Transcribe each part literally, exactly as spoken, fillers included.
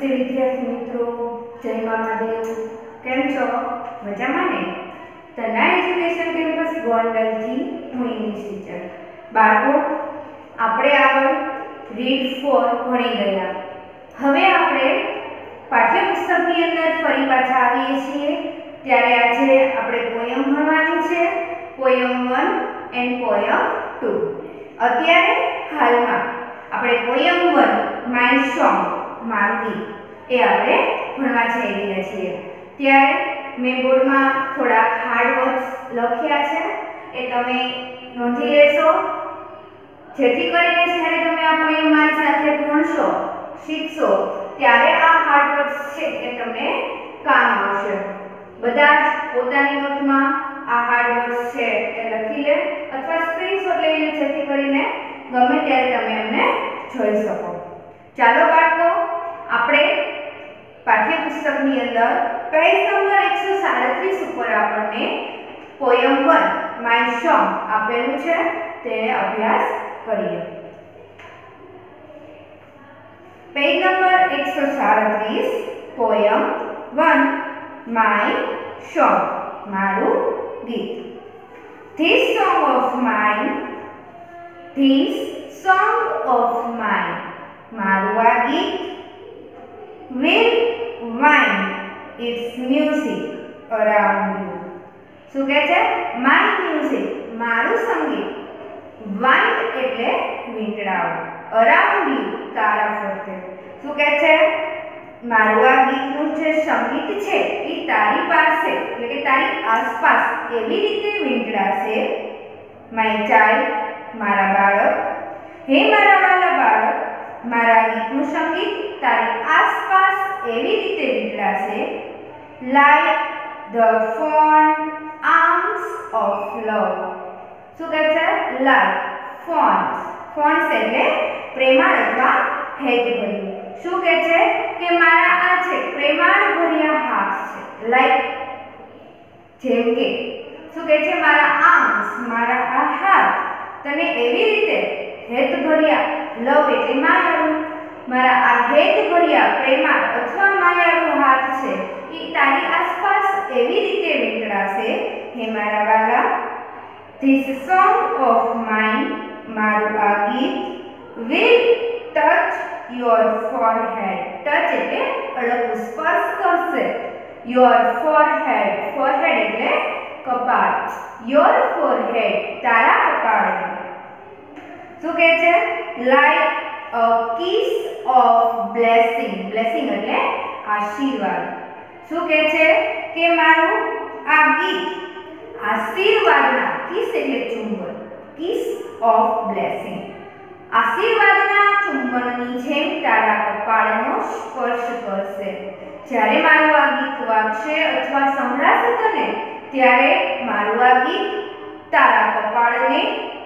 नमस्ते विद्यार्थी मित्रों, जय महादेव। केम छो? मजामां ने? तन्ना एज्युकेशन केम्पस गोंडल थी हूँ इंग्लिश टीचर। बाळको, आपणे આગળ રીડ ફોર ભણી ગયા। હવે આપણે પાઠ્યપુસ્તકની અંદર ફરી પાછા આવીએ છીએ। ત્યારે આજે આપણે પોયમ ભણવાની છે, poem one and poem two. અત્યારે હાલમાં આપણે પોયમ वन માય સોંગ મારું ગીત એ આપણે ભણવા જઈ રહ્યા છીએ। ત્યારે મેં બોર્ડમાં થોડા હાર્ડ વર્ડ્સ લખ્યા છે, એ તમે નોંધી લેશો, જેથી કરીને જ્યારે તમે આ પોયમ મારી સાથે ભણશો, શીખશો, ત્યારે આ હાર્ડ વર્ડ્સ છે એ તમને કામ આવશે। બધા જ પોતાની નોટમાં આ હાર્ડ વર્ડ્સ છે એ લખી લે અથવા સ્ક્રીનશોટ લઈ લે, જેથી કરીને ગમે ત્યારે તમે એમને જોઈ શકો। ચાલો બાળકો, આપણે પાઠ્યપુસ્તકની અંદર પેજ નંબર एक सौ साड़ीस ઉપર આપણને પોયમ वन માય સોંગ આપેલું છે, તે અભ્યાસ કરીએ। પેજ નંબર एक सौ साड़ीस પોયમ वन માય સોંગ મારું ગીત। This song of mine, this song of mine, મારું આ ગીત will wind its music around you। શું કહે છે? my music, મારું સંગીત, wind એટલે વીંટળાવું, around you તારા ફરતે। શું કહે છે? મારું આ ગીતનું જે સંગીત છે એ તારી પાસે એટલે કે તારી આસપાસ એવી રીતે વીંટળાશે। my child, મારા બાળક, હે મારા વાલા બાળક, મારા ગીતનું સંગીત તારી આસપાસ એવી રીતે વીંટળાશે like the fond arms of love। શું કહે છે? like fond, fond એટલે પ્રેમાળ અથવા હેતભર્યું। શું કહે છે કે મારા આ છે પ્રેમાળ ભર્યા હાથ છે, like જેમ કે શું કહે છે? મારા આર્મ્સ, મારા આ હાથ તને એવી રીતે હેતભર્યા, લવ એટલે માયાળુ, મારા આ હેતભર્યા પ્રેમાળ અથવા માયાળુ હાથ છે એ તારી આસપાસ એવી રીતે વીંટળાશે, હે મારા વાલા। This song of mine, મારું આ ગીત, will touch your forehead, touch એટલે અડકવું, સ્પર્શ કરશે, your forehead, forehead એટલે કપાળ, your forehead તારા કપાળને। શું કહે છે? like a kiss of blessing, blessing એટલે આશીર્વાદ। શું કહે છે કે મારું આ ગીત આશીર્વાદના, કિસ એટલે ચુંબન, કિસ ઓફ બ્લેસિંગ, આશીર્વાદના ચુંબનની જેમ તારા કપાળનો સ્પર્શ કરશે। જ્યારે મારું આ ગીત વાગશે અથવા સંભળાશે તને, ત્યારે મારું આ ગીત તારા કપાળને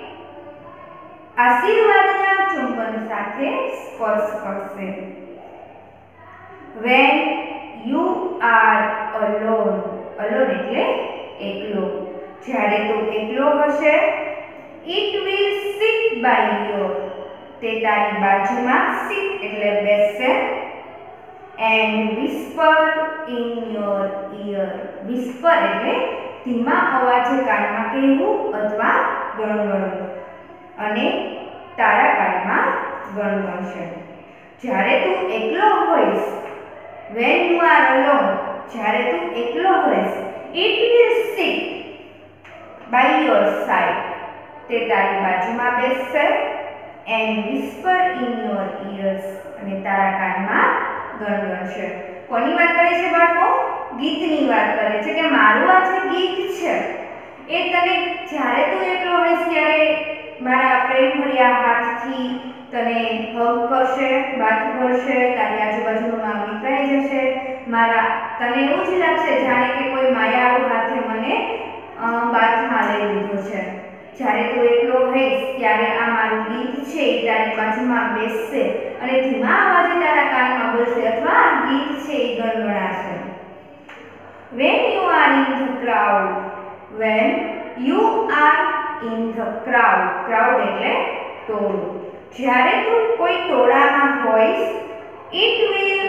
આશીર્વાદના ચુંબન સાથે સ્પર્શ કરશે। when you are alone, alone એટલે એકલો, જ્યારે તું એકલો હશે, it will sit by you, તે તારી બાજુમાં, sit એટલે બેસશે, and whisper in your ear, whisper એટલે ધીમા અવાજે કાનમાં કહેવું અથવા ગણગણવું, અને તારા કાનમાં ગણગણશે। જ્યારે તું એકલો હોઈશ, when you are alone, જ્યારે તું એકલો હોઈશ, it will sit by your side, તે તારી બાજુમાં બેસશે, and whisper in your ears, અને તારા કાનમાં ગણગણશે। કોની વાત કરે છે બાળકો? ગીતની વાત કરે છે કે મારું આ જે ગીત છે એ તને જ્યારે તું એકલો હોઈશ ત્યારે મારા પ્રેમ ભર્યા હાથથી તને હગ કરશે, વાત કરશે, તારી આજુબાજુમાં વિખરાઈ જશે, મારા તને એવું જ લાગશે જાણે કે કોઈ માયાળુ હાથે મને બાથમાં લઈ લીધો છે। જ્યારે તું એકલો હોઈશ ત્યારે આ મારું ગીત છે એ તારી બાજુમાં બેસશે અને ધીમા અવાજે તારા કાનમાં બોલશે અથવા આ ગીત છે એ ગણગણાશે। when you are in the crowd, when you are in the crowd, crowd એટલે ટોળું, જ્યારે તું કોઈ ટોળામાં હોઈશ, it will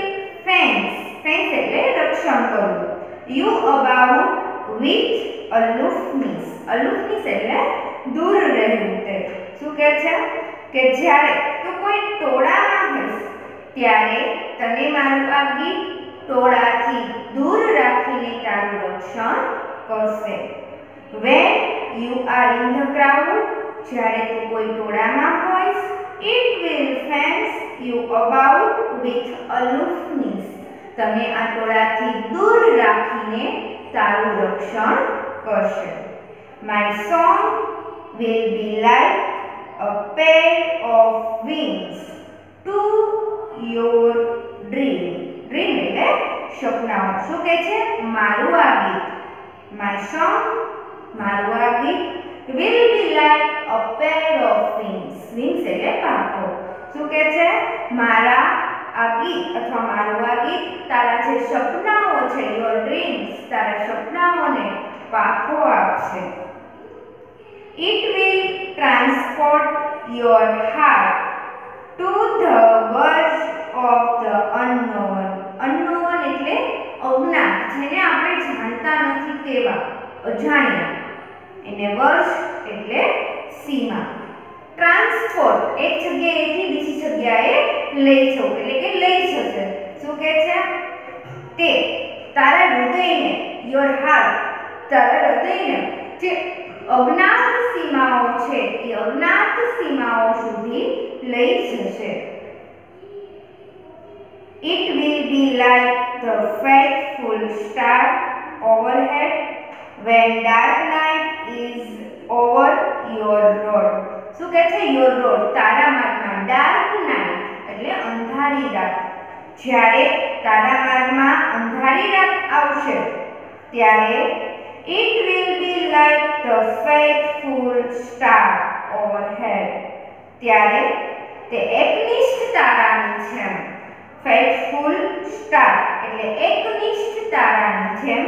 ફેન્સ. ફેન્સ એટલે રક્ષણ કરવું. You about with aloofness. Aloofness એટલે દૂર રહેવું. તે શું કહે છે કે જ્યારે તું કોઈ ટોળામાં હોઈશ ત્યારે તને મારું આ ગીત ટોળાથી દૂર રાખીને તારું રક્ષણ કરશે. When you are in the crowd, જ્યારે તું કોઈ ટોળામાં હોઈશ, it will fence you about with aloofness. તને આ ટોળાથી દૂર રાખીને તારું રક્ષણ કરશે. My song will be like a pair of wings to your dream. Dream એટલે સપનાઓ. શું કહે છે? મારું આ ગીત, my song, મારું આ ગીત will be like a pair of wings. Wings એટલે પાંખો. શું કહે છે? મારા આ ગીત અથવા મારું આ ગીત તારા જે સપનાઓ છે, your dreams, તારા સપનાઓને પાંખો આપશે. It will transport your heart to the verge of the unknown. Unknown એટલે અજ્ઞાત, જેને આપણે જાણતા નથી તેવા, અજાણ્યા. એને વર્જ એટલે સીમા. ટ્રાન્સપોર્ટ એક જગ્યાએથી બીજી જગ્યાએ લઈ જવું એટલે કે લઈ જશે. શું કહે છે? તે તારા હૃદયને, યોર હાર્ટ, તારા હૃદયને જે અજ્ઞાત સીમાઓ છે એ અજ્ઞાત સીમાઓ સુધી લઈ જશે. It will be like the faithful star overhead when dark night is over your road. શું કહે છે? યોર રોડ, તારા માર્ગમાં. ડાર્ક નાઇટ એટલે અંધારી રાત. જ્યારે તારા માર્ગમાં અંધારી રાત આવશે ત્યારે it will be like the faithful star overhead. ત્યારે તે એકનિષ્ઠ તારાની જેમ, faithful star એટલે એકનિષ્ઠ તારાની જેમ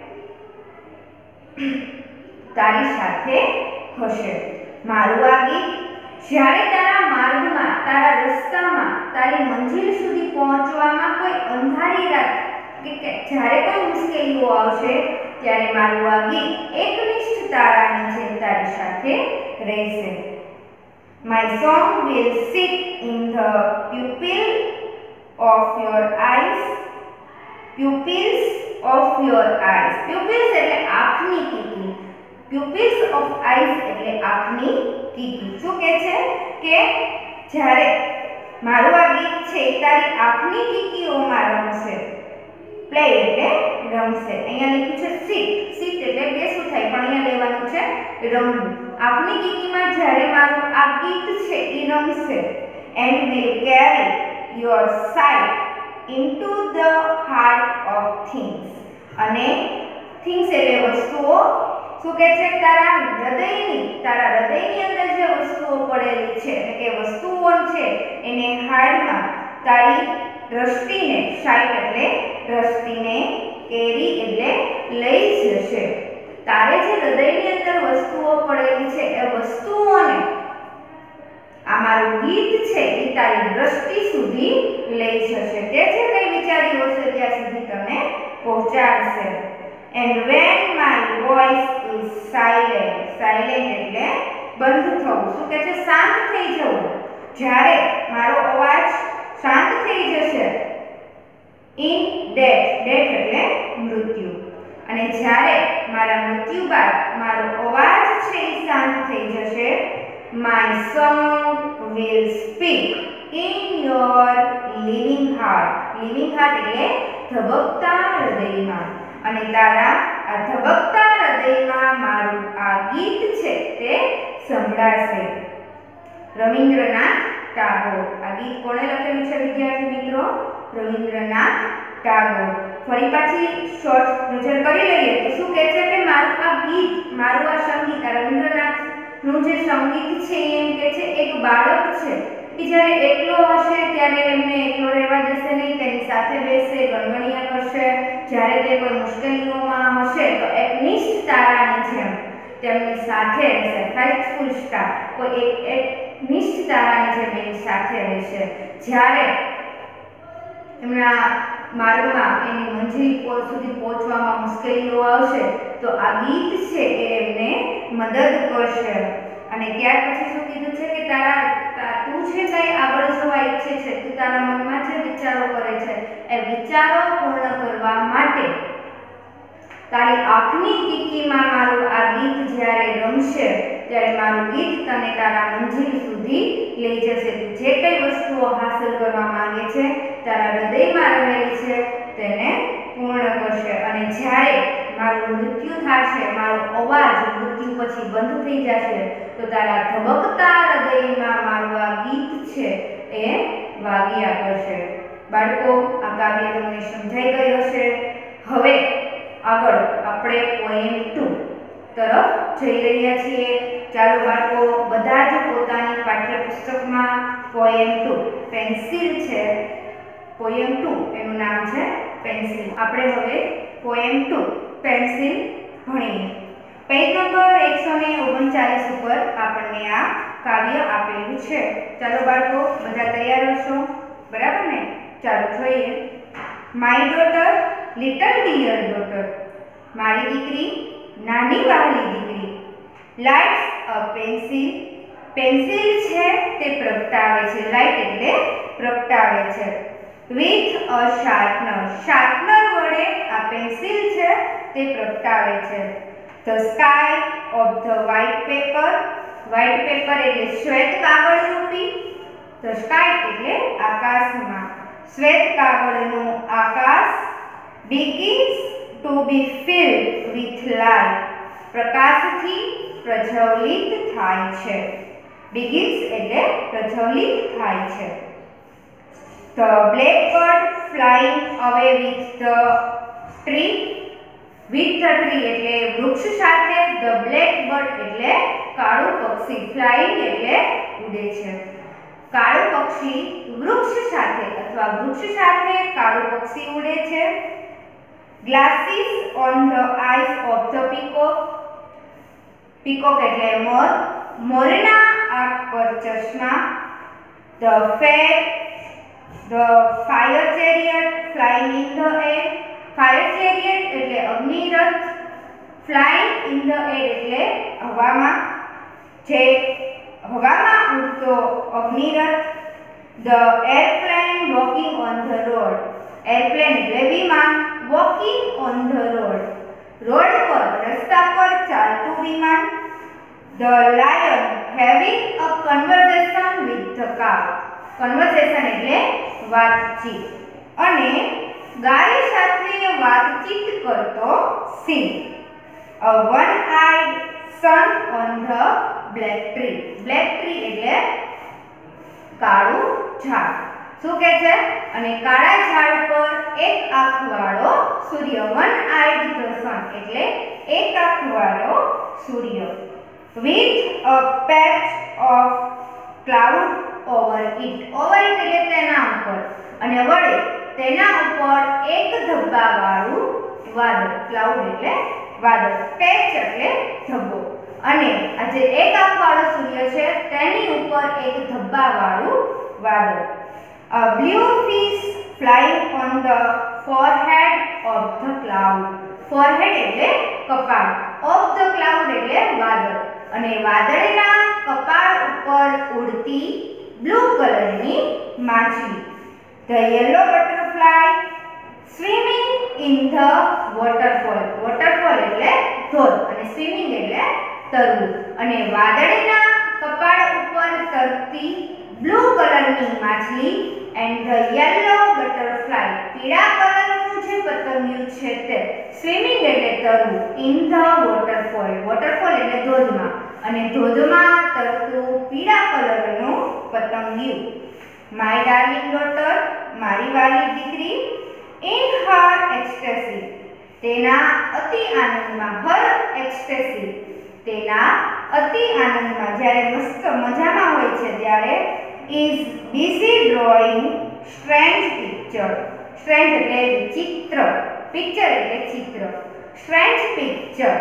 તારી સાથે હશે. મારું આ ગીત જ્યારે તારા માર્ગમાં, તારા રસ્તામાં, તારી મંજિલ સુધી પહોંચવામાં કોઈ અંધારી રાત કે જ્યારે કોઈ મુશ્કેલીઓ આવશે ત્યારે મારું આ ગીત એકનિષ્ઠ તારાની જેમ તારી સાથે રહેશે. My song will sit in the pupil of your eyes. Pupils of your eyes. Pupils એટલે આંખની કીકી. Pupils of eyes એટલે આંખની કીકી. શું કહે છે કે જ્યારે મારું આ ગીત છે તારી આંખની કીકીઓમાં રમશે. પ્લે એટલે રમશે. અહીંયા લખ્યું છે સીટ. સીટ એટલે બેસવું થાય પણ અહીંયા લેવાનું છે રમવું. આંખની કીકીમાં જ્યારે મારું આ ગીત છે એ રમશે. And will carry your sight into the heart of things. અને things એટલે વસ્તુઓ. શું કહે છે? તારા હૃદયની, તારા હૃદયની અંદર જે વસ્તુઓ પડેલી છે એટલે કે વસ્તુઓ છે એને હાર્ડમાં તારી દ્રષ્ટિને, સાઇટ એટલે દ્રષ્ટિને, કેરી એટલે લઈ જશે. તારે જે હૃદયની અંદર વસ્તુઓ પડેલી છે એ વસ્તુઓને આ મારું ગીત છે એ તારી દ્રષ્ટિ સુધી લઈ જશે. તે જે કંઈ વિચાર્યું હશે ત્યાં સુધી તમે પહોંચાડશે. And when my voice is silent, silent એટલે બંધ થવું. શું કહે છે? શાંત થઈ જવું. જ્યારે મારો અવાજ શાંત થઈ જશે. In death, death એટલે મૃત્યુ. અને જ્યારે મારા મૃત્યુ બાદ મારો અવાજ છે એ શાંત થઈ જશે. My song will speak in your living heart. Living heart એટલે ધબકતા હૃદયમાં. અને તારા આ ધબકતા હૃદયમાં મારું આ ગીત છે તે સંભળાશે. રવિન્દ્રનાથ ટાગોર. આ ગીત કોણે લખેલું છે વિદ્યાર્થી મિત્રો? રવિન્દ્રનાથ ટાગોર. ફરી પાછી શોર્ટ નજર કરી લઈએ તો શું કહે છે કે મારું આ ગીત, મારું આ સંગીત, આ રવિન્દ્રનાથનું જે સંગીત છે એમ કહે છે એક બાળક છે કે જ્યારે એકલો હશે ત્યારે એમને એકલો રહેવા દેશે નહીં, તેની સાથે બેસે, ગણગણિયા કરશે. જ્યારે તે કોઈ મુશ્કેલીઓમાં હશે તો એક નિષ્ઠ તારાની જેમ તેમની સાથે રહેશે. ફેથફુલ સ્ટાર, કોઈ એક એક નિષ્ઠ તારાની જેમ એની સાથે રહેશે. જ્યારે એમના માર્ગમાં એની મંજિલ સુધી પહોંચવામાં મુશ્કેલીઓ આવશે તો આ ગીત છે એ એમને મદદ કરશે. અને ત્યાર પછી શું કીધું છે કે તારા તું છે કઈ આગળ જવા ઈચ્છે છે, તું તારા મનમાં જે વિચારો કરે છે એ વિચારો પૂર્ણ કરવા માટે તારી આંખની કીકીમાં મારું આ ગીત જ્યારે રમશે ત્યારે મારું ગીત તને તારા મંજિલ સુધી લઈ જશે. તું જે કઈ વસ્તુઓ હાંસલ કરવા માંગે છે તારા હૃદયમાં રહેલી છે તેને પૂર્ણ કરશે. અને જ્યારે મારું મૃત્યુ થશે, મારો અવાજ મૃત્યુ પછી બંધ થઈ જશે તો તારા ધબકતા હૃદયમાં મારું આ ગીત છે એ વાગ્યા કરશે. બાળકો, આ કાવ્ય તમને સમજાઈ ગયું હશે. હવે આગળ આપણે પોએમ ટુ તરફ જઈ રહ્યા છીએ. ચાલો બાળકો, બધા જ પોતાની પાઠ્યપુસ્તકમાં પોએમ ટુ પેન્સિલ છે, પોએમ ટુ એનું નામ છે પેન્સિલ. આપણે હવે પોએમ ટુ પેન્સિલ ભણીએ. પેજ નંબર એકસો ને ઓગણચાલીસ ઉપર આપણને આ કાવ્ય આપેલું છે. ચાલો બાળકો, બધા તૈયાર હશો? બરાબર ને? ચાલો જોઈએ. My daughter, little dear daughter, મારી દીકરી, નાની વહાલી દીકરી. લાઇટ્સ અ પેન્સિલ, પેન્સિલ છે તે પ્રગટાવે છે, લાઇટ એટલે પ્રગટાવે છે. વિથ અ શાર્પનર, શાર્પનર વડે આ પેન્સિલ છે તે પ્રગટાવે છે. The sky of the white paper, white paper એટલે શ્વેત કાગળ રૂપી, ધ સ્કાય એટલે આકાશમાં, શ્વેત કાગળનું આકાશ. begins to be filled with light, પ્રકાશથી પ્રજ્વલિત થાય છે. begins એટલે પ્રજ્વલિત થાય છે. the blackbird flying away with the tree, with the tree એટલે વૃક્ષ સાથે, the blackbird એટલે કાળું પક્ષી, flying એટલે ઉડે છે. કાળું પક્ષી વૃક્ષ સાથે અથવા વૃક્ષ સાથે કાળું પક્ષી ઉડે છે. Glasses on the eyes of the peacock, peacock એટલે મોર, મોરના આંખ પર ચશ્મા. The fair the fire chariot flying in the air, fire chariot એટલે અગ્નિરથ, ફ્લાઇંગ ઇન ધ એર એટલે હવામાં, જે હવામાં ઉડતો અગ્નિરથ. The airplane walking on the road, airplane એટલે વિમાન, walking on the road, road પર રસ્તા પર ચાલતું વિમાન. The lion having a conversation with the cow, conversation એટલે વાતચીત, અને ગાય સાથે વાતચીત કરતો સિંહ. A one eyed sun on the black tree, black tree એટલે કાળું ઝાડ. શું કહે છે? અને કાળા ઝાડ પર એક આંખ વાળો સૂર્ય, વન આઈડ ધ સન એટલે એક આંખ વાળો સૂર્ય. With a patch of cloud over it, over it એટલે તેના ઉપર, અને વડે તેના ઉપર એક ધબ્બા વાળું વાદળ, ક્લાઉડ એટલે વાદળ, પેચ એટલે ધબ્બો, અને આ જે એક આંખ વાળો સૂર્ય છે તેની ઉપર એક ધબ્બા વાળું વાદળ. A blue fish flying on the forehead of the cloud, forehead એટલે કપાળ, of the cloud એટલે વાદળ, અને વાદળના કપાળ ઉપર ઉડતી બ્લુ કલરની માછલી. The yellow butterfly swimming in the waterfall, waterfall એટલે ધોધ, અને swimming એટલે તરવું, અને વાદળના કપાળ ઉપર તરતી બ્લુ કલરની માછલી. and the yellow butterfly, પીળા કલરનું જે પતંગિયું છે તે swimming એટલે તરવું, in the waterfall, waterfall એટલે ધોધમાં, અને ધોધમાં તરતું પીળા કલરનું પતંગિયું. my darling daughter, મારી વાલી દીકરી. in her ecstasy, તેના અતિ આનંદમાં, her ecstasy તેના અતિ આનંદમાં, જ્યારે મસ્ત મજામાં હોય છે ત્યારે is busy drawing strange picture, strange એટલે વિચિત્ર, picture એટલે ચિત્ર, strange picture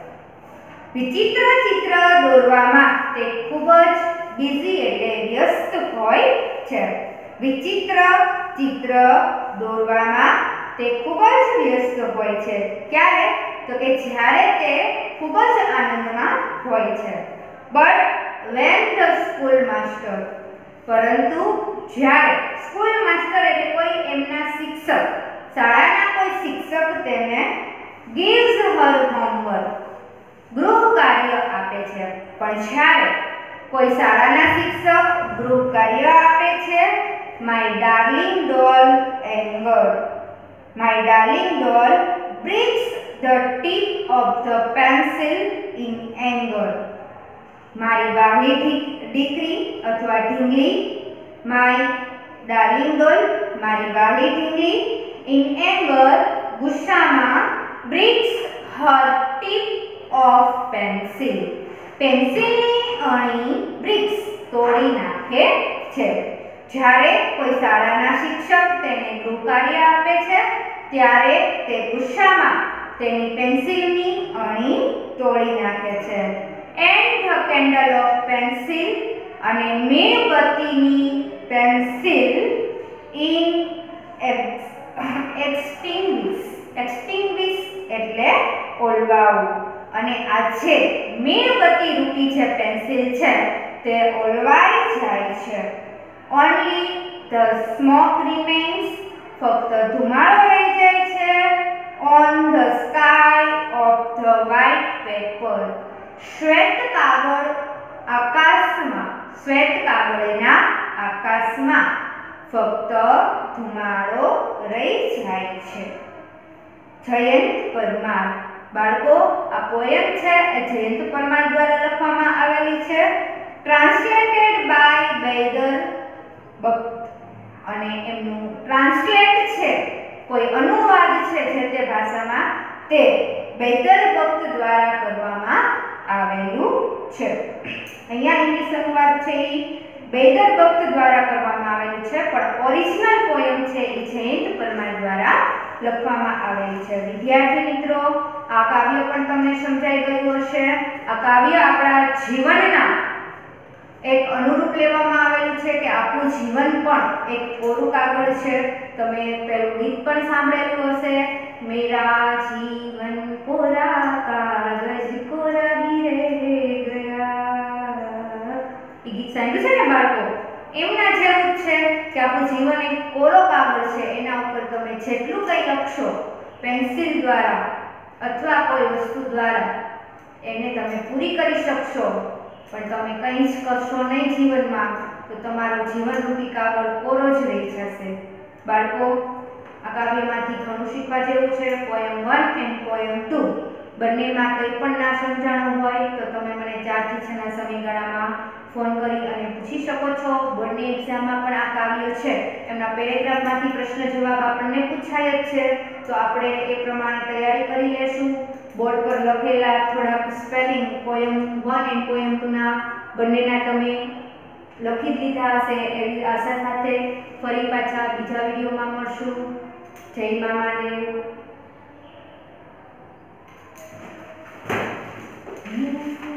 વિચિત્ર ચિત્ર દોરવામાં તે ખૂબ જ બિઝી એટલે વ્યસ્ત હોય છે. વિચિત્ર ચિત્ર દોરવામાં તે ખૂબ જ વ્યસ્ત હોય છે. ક્યારે? તો કે જ્યારે તે ખૂબ જ આનંદમાં હોય છે. But when the school master, પરંતુ જ્યારે સ્કૂલ માસ્ટર એટલે કોઈ એમના શિક્ષક, શાળાના કોઈ શિક્ષક તેને gives her homework, ગૃહ કાર્ય આપે છે. પણ જ્યારે કોઈ શાળાના શિક્ષક ગૃહ કાર્ય આપે છે, my darling doll anger, my darling doll breaks the tip of the pencil in anger. મારી વહાલી દીકરી અથવા ઢીંગલી, my darling doll, મારી વહાલી ઢીંગલી, in anger, ગુસ્સામાં, breaks her tip of pencil, પેન્સિલની અણી બ્રિક્સ તોડી નાખે છે. જ્યારે કોઈ શાળાના શિક્ષક તેને ગૃહ કાર્ય આપે છે ત્યારે તે ગુસ્સામાં તેની પેન્સિલની અણી તોડી નાખે છે. And the candle of pencil, અને મીણબત્તીની પેન્સિલ ઇન એક્સટિંગ્વિશ, એક્સટિંગ્વિશ એટલે ઓલવાવું, અને આ જે મીણબત્તી રૂપી જે પેન્સિલ છે તે ઓલવાઈ જાય છે. ઓનલી ધ સ્મોક રિમેન્સ, ફક્ત ધુમાડો રહી જાય છે. On the sky of the white paper, શ્વેત કાગળ આકાશમાં, શ્વેત કાગળના આકાશમાં ફક્ત ધુમાડો રહી જાય છે. જયંત પરમાર. બાળકો, આ પોયમ છે એ જયંત પરમાર દ્વારા લખવામાં આવેલી છે. ટ્રાન્સલેટેડ બાય બૈદર ભક્ત, અને એમનું ટ્રાન્સલેટ છે, કોઈ અનુવાદ છે જે તે ભાષામાં, તે બૈદર ભક્ત દ્વારા કરવામાં આવેલું છે. અહીંયા ઇંગ્લિશ અનુવાદ છે એ બૈદર ભક્ત દ્વારા કરવામાં આવેલું છે, પણ ઓરિજિનલ પોયમ છે એ જયંત પરમાર દ્વારા લખવામાં આવેલી છે. વિદ્યાર્થી મિત્રો, આ કાવ્ય પણ તમને સમજાઈ ગયું હશે. આ કાવ્ય આપણા જીવનના એક અનુરૂપ લેવામાં આવેલું છે કે આપણું જીવન પણ એક કોરું કાગળ છે. તમે પેલું ગીત પણ સાંભળેલું હશે, મેરા જીવન કોરા કાગજ કોરા હી રહે ગયા. એ ગીત સાંભળ્યું છે ને બાળકો? એમના જેવું જ છે કે આપણું જીવન એક કોરો કાગળ છે. એના ઉપર તમે જેટલું કંઈ લખશો પેન્સિલ દ્વારા અથવા કોઈ વસ્તુ દ્વારા એને તમે પૂરી કરી શકશો, પણ તમે કંઈ જ કરશો નહીં જીવનમાં તો તમારું જીવનરૂપી કાગળ કોરો જ રહી જશે. બાળકો, આ કાવ્યમાંથી ઘણું શીખવા જેવું છે. Poem one and poem two બંનેમાં કંઈ પણ ના સમજાણું હોય તો તમે મને ચારથી છના સમયગાળામાં ફોન કરી અને પૂછી શકો છો. બોર્ડની એક્ઝામમાં પણ આ કાવ્ય છે એમના પેરેગ્રાફમાંથી પ્રશ્ન જવાબ આપણને પૂછાય જ છે, તો આપણે એ પ્રમાણે તૈયારી કરી લેશું. બોર્ડ પર લખેલા થોડાક spelling poem one and poem two ના બંનેના તમે લખી જ લીધા હશે એવી આશા સાથે ફરી પાછા બીજા વિડીયોમાં મળશું. જય મામાદેવ.